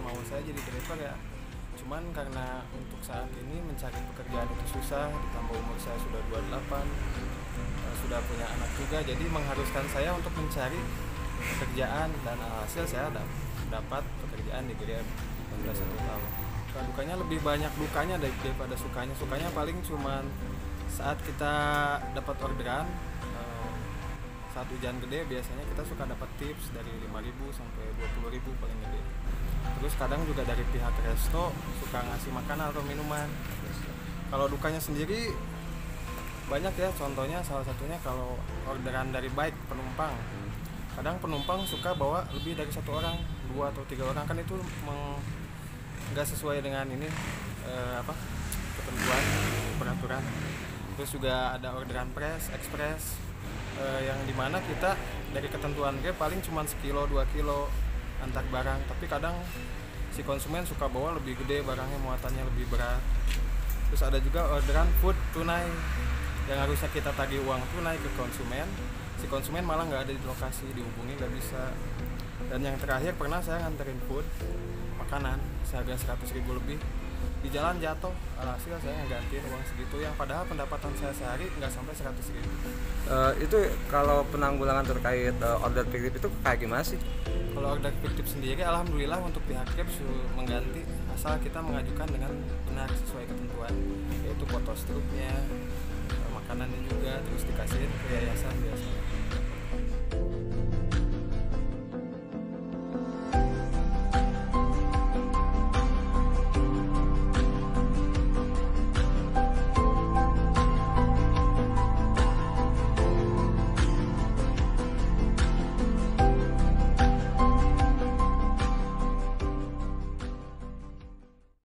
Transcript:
mau saya jadi driver ya. Cuman karena untuk saat ini mencari pekerjaan itu susah, ditambah umur saya sudah 28, sudah punya anak juga, jadi mengharuskan saya untuk mencari pekerjaan, dan hasil saya dapat pekerjaan di Grab sudah 1 tahun. Dukanya lebih banyak dukanya daripada sukanya. Sukanya paling cuman saat kita dapat orderan, saat hujan gede biasanya kita suka dapat tips dari 5.000 sampai 20.000 paling gede. Terus kadang juga dari pihak resto suka ngasih makanan atau minuman. Kalau dukanya sendiri banyak ya, contohnya salah satunya kalau orderan dari baik penumpang. Kadang penumpang suka bawa lebih dari 1 orang, 2 atau 3 orang, kan itu nggak sesuai dengan ini ketentuan peraturan. Terus juga ada orderan ekspres, yang dimana kita dari ketentuan Grab paling cuma 1 kilo 2 kilo antar barang, tapi kadang si konsumen suka bawa lebih gede barangnya, muatannya lebih berat. Terus ada juga orderan food tunai yang harusnya kita tagih uang tunai ke konsumen, si konsumen malah nggak ada di lokasi, dihubungi nggak bisa. Dan yang terakhir pernah saya nganterin food makanan seharga 100.000 lebih, di jalan jatuh, alhasil saya ngegantiin uang segitu yang padahal pendapatan saya sehari nggak sampai 100.000. Itu kalau penanggulangan terkait order fiktif itu kayak gimana sih? Kalau order fiktif sendiri, alhamdulillah untuk pihak Grab mengganti asal kita mengajukan dengan benar sesuai ketentuan, yaitu foto struknya, makanannya juga, terus dikasihin ke yayasan biasanya.